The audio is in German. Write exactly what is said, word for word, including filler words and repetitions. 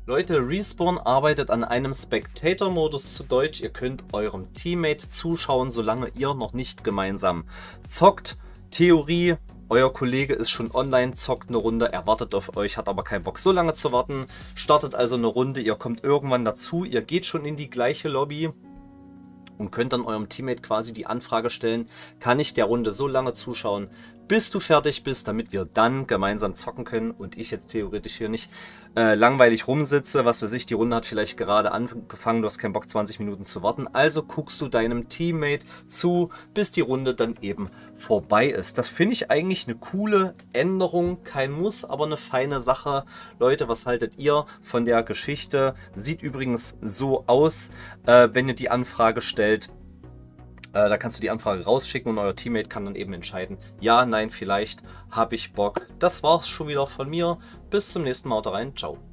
Leute, Respawn arbeitet an einem Spectator-Modus, zu Deutsch. Ihr könnt eurem Teammate zuschauen, solange ihr noch nicht gemeinsam zockt. Theorie: Euer Kollege ist schon online, zockt eine Runde, er wartet auf euch, hat aber keinen Bock so lange zu warten. Startet also eine Runde, ihr kommt irgendwann dazu, ihr geht schon in die gleiche Lobby und könnt dann eurem Teammate quasi die Anfrage stellen: Kann ich der Runde so lange zuschauen, bis du fertig bist, damit wir dann gemeinsam zocken können und ich jetzt theoretisch hier nicht äh, langweilig rumsitze, was weiß ich, die Runde hat vielleicht gerade angefangen, du hast keinen Bock zwanzig Minuten zu warten, also guckst du deinem Teammate zu, bis die Runde dann eben vorbei ist. Das finde ich eigentlich eine coole Änderung, kein Muss, aber eine feine Sache. Leute, was haltet ihr von der Geschichte? Sieht übrigens so aus, äh, wenn ihr die Anfrage stellt. Äh, da kannst du die Anfrage rausschicken und euer Teammate kann dann eben entscheiden: Ja, nein, vielleicht, habe ich Bock. Das war's schon wieder von mir. Bis zum nächsten Mal. Haut rein. Ciao.